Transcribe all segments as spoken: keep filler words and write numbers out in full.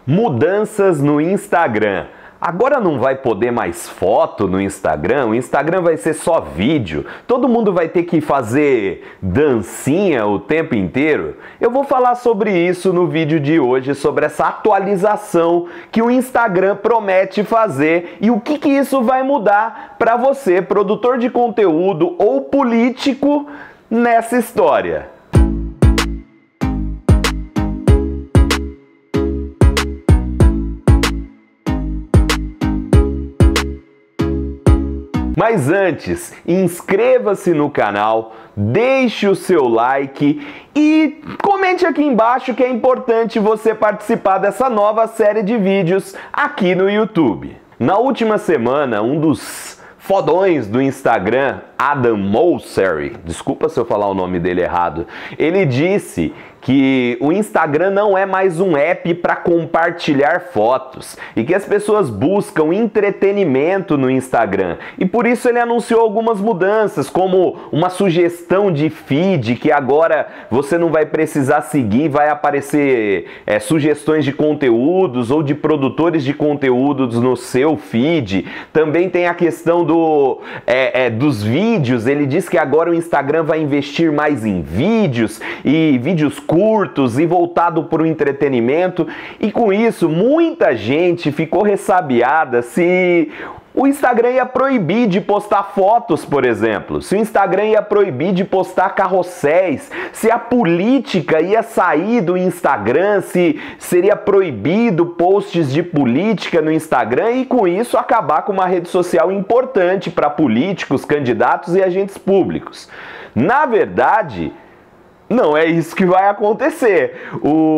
Mudanças no Instagram. Agora não vai poder mais foto no Instagram, o Instagram vai ser só vídeo, todo mundo vai ter que fazer dancinha o tempo inteiro. Eu vou falar sobre isso no vídeo de hoje, sobre essa atualização que o Instagram promete fazer e o que que isso vai mudar para você, produtor de conteúdo ou político, nessa história. Mas antes, inscreva-se no canal, deixe o seu like e comente aqui embaixo que é importante você participar dessa nova série de vídeos aqui no YouTube. Na última semana, um dos fodões do Instagram, Adam Mosseri, desculpa se eu falar o nome dele errado, ele disse que o Instagram não é mais um app para compartilhar fotos e que as pessoas buscam entretenimento no Instagram. E por isso ele anunciou algumas mudanças, como uma sugestão de feed, que agora você não vai precisar seguir, vai aparecer é, sugestões de conteúdos ou de produtores de conteúdos no seu feed. Também tem a questão do, é, é, dos vídeos, ele diz que agora o Instagram vai investir mais em vídeos e vídeos curtos e voltado para o entretenimento, e com isso muita gente ficou ressabiada se o Instagram ia proibir de postar fotos, por exemplo, se o Instagram ia proibir de postar carrosséis, se a política ia sair do Instagram, se seria proibido posts de política no Instagram e com isso acabar com uma rede social importante para políticos, candidatos e agentes públicos. Na verdade, não é isso que vai acontecer.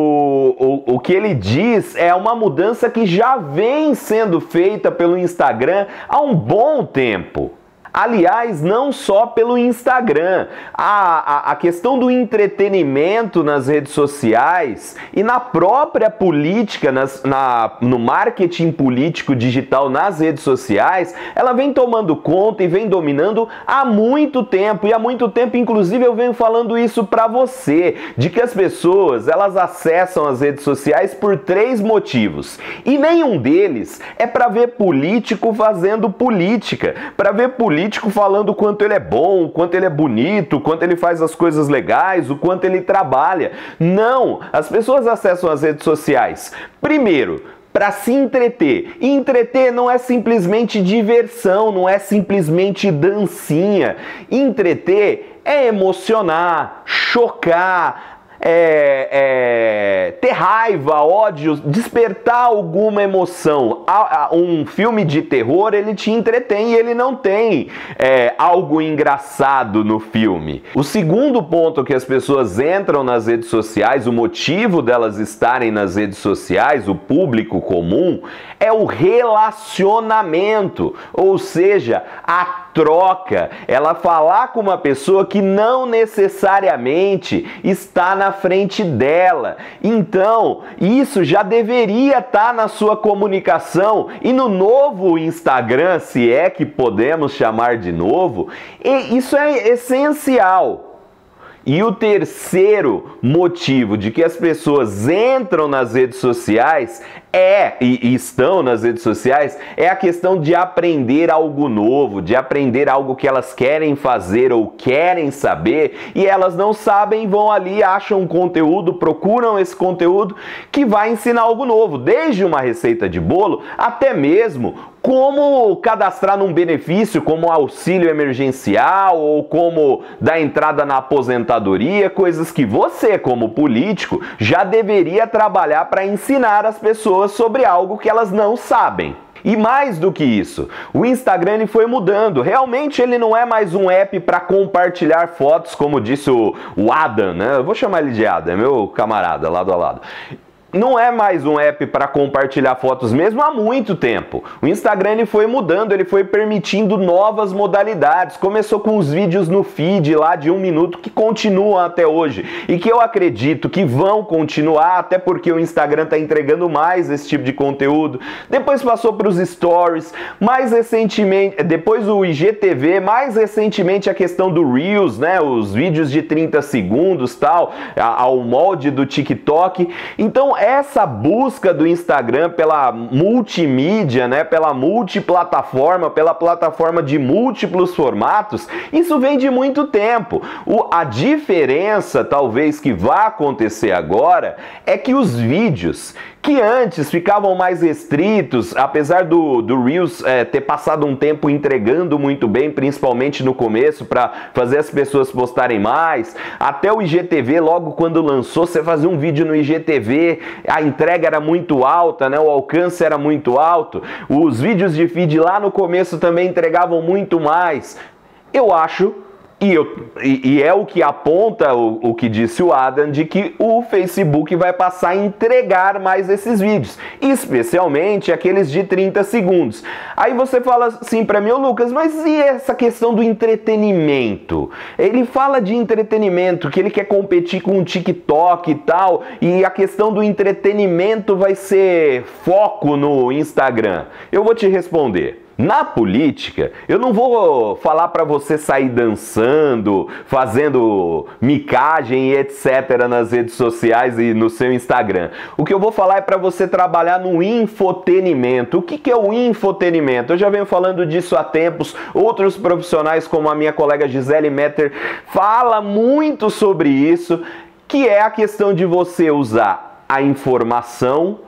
O, o, o que ele diz é uma mudança que já vem sendo feita pelo Instagram há um bom tempo. Aliás, não só pelo Instagram, a, a, a questão do entretenimento nas redes sociais e na própria política, nas, na, no marketing político digital nas redes sociais, ela vem tomando conta e vem dominando há muito tempo. E há muito tempo, inclusive, eu venho falando isso para você, de que as pessoas, elas acessam as redes sociais por três motivos. E nenhum deles é para ver político fazendo política, para ver político falando o quanto ele é bom, o quanto ele é bonito, o quanto ele faz as coisas legais, o quanto ele trabalha. Não! As pessoas acessam as redes sociais, primeiro, para se entreter. E entreter não é simplesmente diversão, não é simplesmente dancinha. Entreter é emocionar, chocar, É, é, ter raiva, ódio, despertar alguma emoção. Um filme de terror, ele te entretém e ele não tem é, algo engraçado no filme. O segundo ponto que as pessoas entram nas redes sociais, o motivo delas estarem nas redes sociais, o público comum, é o relacionamento, ou seja, a troca, ela falar com uma pessoa que não necessariamente está na frente dela. Então, isso já deveria estar na sua comunicação e no novo Instagram, se é que podemos chamar de novo, e isso é essencial. E o terceiro motivo de que as pessoas entram nas redes sociais é, e, e estão nas redes sociais, é a questão de aprender algo novo, de aprender algo que elas querem fazer ou querem saber, e elas não sabem, vão ali, acham um conteúdo, procuram esse conteúdo que vai ensinar algo novo, desde uma receita de bolo até mesmo como cadastrar num benefício como auxílio emergencial ou como dar entrada na aposentadoria, coisas que você, como político, já deveria trabalhar para ensinar as pessoas sobre algo que elas não sabem. E mais do que isso, o Instagram ele foi mudando. Realmente ele não é mais um app para compartilhar fotos, como disse o, o Adam, né? Eu vou chamar ele de Adam, é meu camarada, lado a lado. Não é mais um app para compartilhar fotos mesmo há muito tempo. O Instagram ele foi mudando, ele foi permitindo novas modalidades. Começou com os vídeos no feed lá de um minuto que continuam até hoje e que eu acredito que vão continuar, até porque o Instagram está entregando mais esse tipo de conteúdo. Depois passou para os stories, mais recentemente, depois o I G T V, mais recentemente a questão do Reels, né? Os vídeos de trinta segundos, tal, ao molde do TikTok. Então Então essa busca do Instagram pela multimídia, né, pela multiplataforma, pela plataforma de múltiplos formatos, isso vem de muito tempo. O, a diferença, talvez, que vai acontecer agora é que os vídeos que antes ficavam mais restritos, apesar do, do Reels é, ter passado um tempo entregando muito bem, principalmente no começo, para fazer as pessoas postarem mais, até o I G T V, logo quando lançou, você fazia um vídeo no I G T V, a entrega era muito alta, né, o alcance era muito alto, os vídeos de feed lá no começo também entregavam muito mais. Eu acho... E, eu, e, e é o que aponta o, o que disse o Adam, de que o Facebook vai passar a entregar mais esses vídeos, especialmente aqueles de trinta segundos. Aí você fala assim pra mim, ô Lucas, mas e essa questão do entretenimento? Ele fala de entretenimento, que ele quer competir com o TikTok e tal, e a questão do entretenimento vai ser foco no Instagram. Eu vou te responder. Na política, eu não vou falar para você sair dançando, fazendo micagem e etcétera nas redes sociais e no seu Instagram. O que eu vou falar é para você trabalhar no infotenimento. O que que é o infotenimento? Eu já venho falando disso há tempos. Outros profissionais, como a minha colega Gisele Metter, fala muito sobre isso, que é a questão de você usar a informação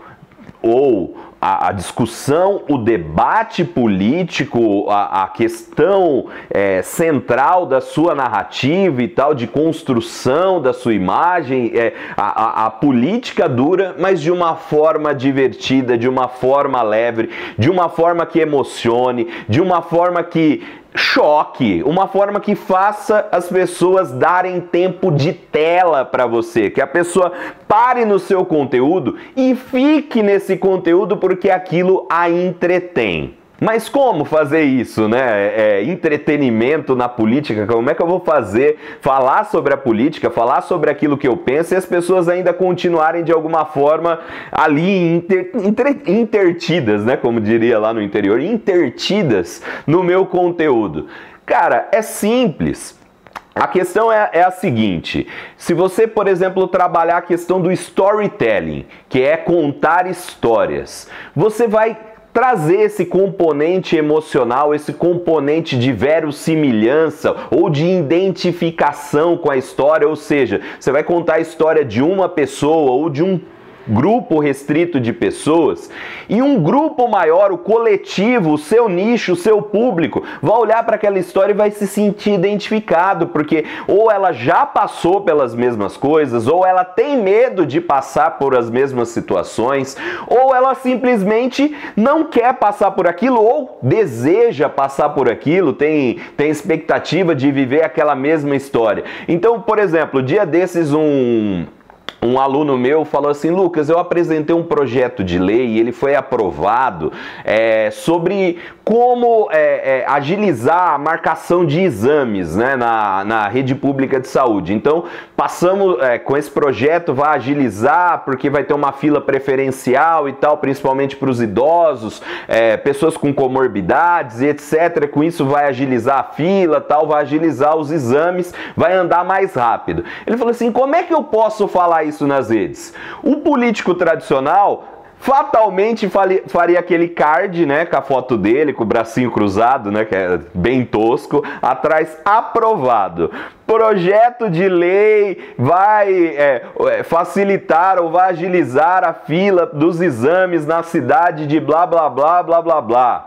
ou a, a discussão, o debate político, a, a questão é, central da sua narrativa e tal, de construção da sua imagem, é, a, a, a política dura, mas de uma forma divertida, de uma forma leve, de uma forma que emocione, de uma forma que choque, uma forma que faça as pessoas darem tempo de tela para você, que a pessoa pare no seu conteúdo e fique nesse conteúdo porque aquilo a entretém. Mas como fazer isso, né? É, entretenimento na política, como é que eu vou fazer, falar sobre a política, falar sobre aquilo que eu penso e as pessoas ainda continuarem de alguma forma ali inter, inter, intertidas, né? Como diria lá no interior, intertidas no meu conteúdo. Cara, é simples. A questão é, é a seguinte, se você, por exemplo, trabalhar a questão do storytelling, que é contar histórias, você vai trazer esse componente emocional, esse componente de verossimilhança ou de identificação com a história, ou seja, você vai contar a história de uma pessoa ou de um grupo restrito de pessoas, e um grupo maior, o coletivo, o seu nicho, o seu público, vai olhar para aquela história e vai se sentir identificado, porque ou ela já passou pelas mesmas coisas, ou ela tem medo de passar por as mesmas situações, ou ela simplesmente não quer passar por aquilo, ou deseja passar por aquilo, tem, tem expectativa de viver aquela mesma história. Então, por exemplo, dia desses um... Um aluno meu falou assim, Lucas, eu apresentei um projeto de lei e ele foi aprovado é, sobre como é, é, agilizar a marcação de exames, né, na, na rede pública de saúde. Então, passamos é, com esse projeto, vai agilizar, porque vai ter uma fila preferencial e tal, principalmente para os idosos, é, pessoas com comorbidades e etcétera. Com isso vai agilizar a fila, tal, vai agilizar os exames, vai andar mais rápido. Ele falou assim, como é que eu posso falar isso nas redes? O político tradicional fatalmente faria aquele card, né, com a foto dele, com o bracinho cruzado, né, que é bem tosco, atrás aprovado. Projeto de lei vai é, facilitar ou vai agilizar a fila dos exames na cidade de blá blá blá blá blá blá.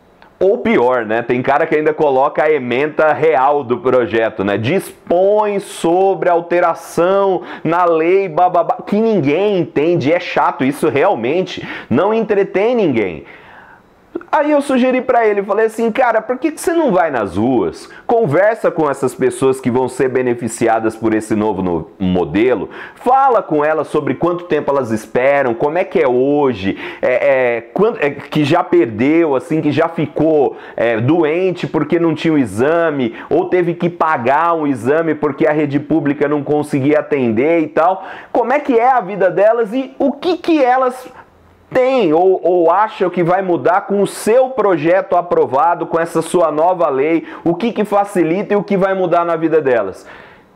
Ou pior, né? Tem cara que ainda coloca a ementa real do projeto, né? Dispõe sobre alteração na lei, bababá, que ninguém entende, é chato, isso realmente não entretém ninguém. Aí eu sugeri pra ele, falei assim, cara, por que você não vai nas ruas, conversa com essas pessoas que vão ser beneficiadas por esse novo no modelo, fala com elas sobre quanto tempo elas esperam, como é que é hoje, é, é, quando, é, que já perdeu, assim, que já ficou é, doente porque não tinha o exame, ou teve que pagar um exame porque a rede pública não conseguia atender e tal, como é que é a vida delas e o que que elas tem ou, ou acha que vai mudar com o seu projeto aprovado, com essa sua nova lei, o que que facilita e o que vai mudar na vida delas.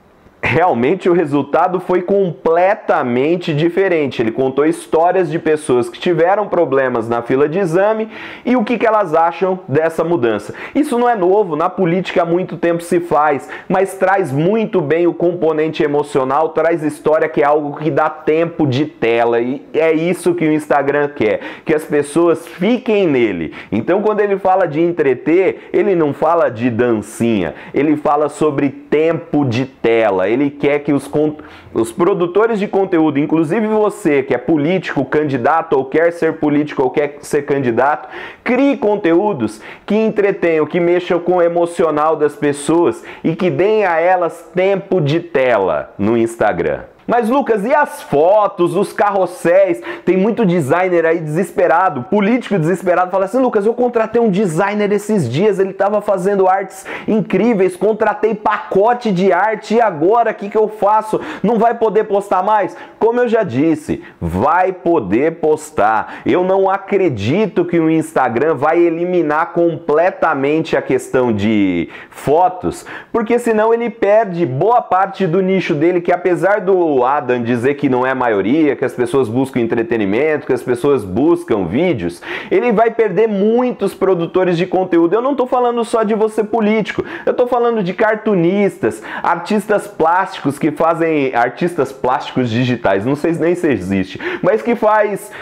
realmente o resultado foi completamente diferente. Ele contou histórias de pessoas que tiveram problemas na fila de exame e o que, que elas acham dessa mudança. Isso não é novo, na política há muito tempo se faz, mas traz muito bem o componente emocional, traz história, que é algo que dá tempo de tela, e é isso que o Instagram quer, que as pessoas fiquem nele. Então quando ele fala de entreter, ele não fala de dancinha, ele fala sobre tempo de tela. Ele quer que os, os produtores de conteúdo, inclusive você que é político, candidato, ou quer ser político, ou quer ser candidato, crie conteúdos que entretenham, que mexam com o emocional das pessoas e que deem a elas tempo de tela no Instagram. Mas Lucas, e as fotos, os carrosséis? Tem muito designer aí desesperado, político desesperado, fala assim: Lucas, eu contratei um designer esses dias, ele estava fazendo artes incríveis, contratei pacote de arte, e agora o que, que eu faço? Não vai poder postar mais? Como eu já disse, vai poder postar. Eu não acredito que o Instagram vai eliminar completamente a questão de fotos, porque senão ele perde boa parte do nicho dele, que apesar do Adam dizer que não é a maioria, que as pessoas buscam entretenimento, que as pessoas buscam vídeos, ele vai perder muitos produtores de conteúdo. Eu não estou falando só de você político, eu estou falando de cartunistas, artistas plásticos que fazem, artistas plásticos digitais, não sei nem se existe, mas que faz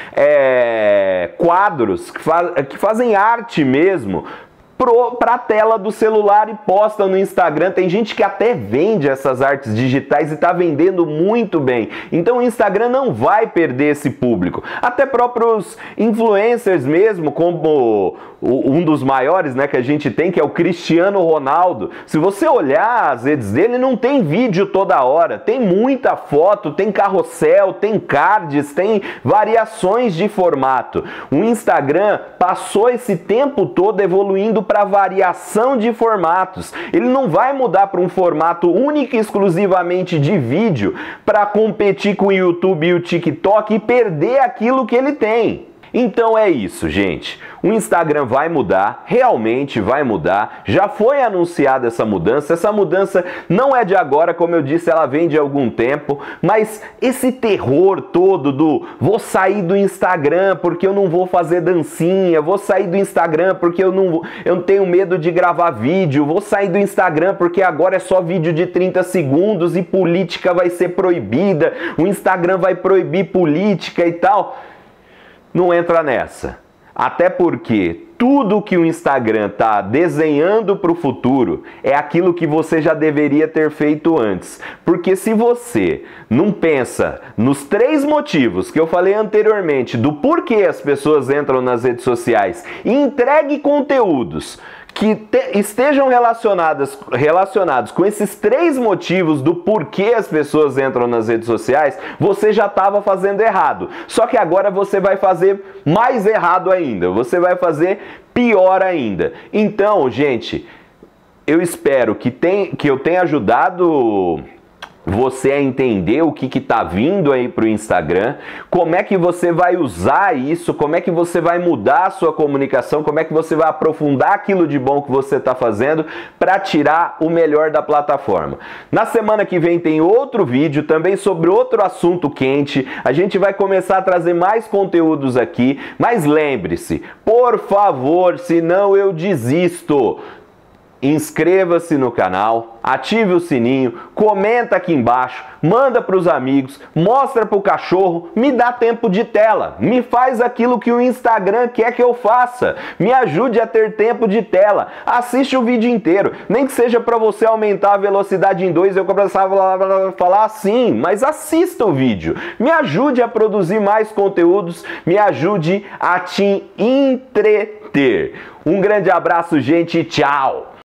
é, quadros, que, faz, que fazem arte mesmo, para a tela do celular e posta no Instagram. Tem gente que até vende essas artes digitais e está vendendo muito bem. Então o Instagram não vai perder esse público. Até próprios influencers mesmo, como um dos maiores, né, que a gente tem, que é o Cristiano Ronaldo. Se você olhar as redes dele, não tem vídeo toda hora. Tem muita foto, tem carrossel, tem cards, tem variações de formato. O Instagram passou esse tempo todo evoluindo para variação de formatos. Ele não vai mudar para um formato único e exclusivamente de vídeo para competir com o YouTube e o TikTok e perder aquilo que ele tem. Então é isso, gente. O Instagram vai mudar, realmente vai mudar. Já foi anunciada essa mudança. Essa mudança não é de agora, como eu disse, ela vem de algum tempo. Mas esse terror todo do vou sair do Instagram porque eu não vou fazer dancinha, vou sair do Instagram porque eu não, eu tenho medo de gravar vídeo, vou sair do Instagram porque agora é só vídeo de trinta segundos e política vai ser proibida, o Instagram vai proibir política e tal. Não entra nessa. Até porque tudo que o Instagram está desenhando para o futuro é aquilo que você já deveria ter feito antes. Porque se você não pensa nos três motivos que eu falei anteriormente do porquê as pessoas entram nas redes sociais e entregue conteúdos que te, estejam relacionadas, relacionados com esses três motivos do porquê as pessoas entram nas redes sociais, você já estava fazendo errado. Só que agora você vai fazer mais errado ainda, você vai fazer pior ainda. Então, gente, eu espero que, tem, que eu tenha ajudado você a entender o que que tá vindo aí pro Instagram, como é que você vai usar isso, como é que você vai mudar a sua comunicação, como é que você vai aprofundar aquilo de bom que você tá fazendo para tirar o melhor da plataforma. Na semana que vem tem outro vídeo também sobre outro assunto quente. A gente vai começar a trazer mais conteúdos aqui, mas lembre-se, por favor, senão eu desisto. Inscreva-se no canal, ative o sininho, comenta aqui embaixo, manda para os amigos, mostra para o cachorro, me dá tempo de tela, me faz aquilo que o Instagram quer que eu faça, me ajude a ter tempo de tela, assiste o vídeo inteiro, nem que seja para você aumentar a velocidade em dois, eu começava a falar assim, mas assista o vídeo, me ajude a produzir mais conteúdos, me ajude a te entreter. Um grande abraço, gente, tchau!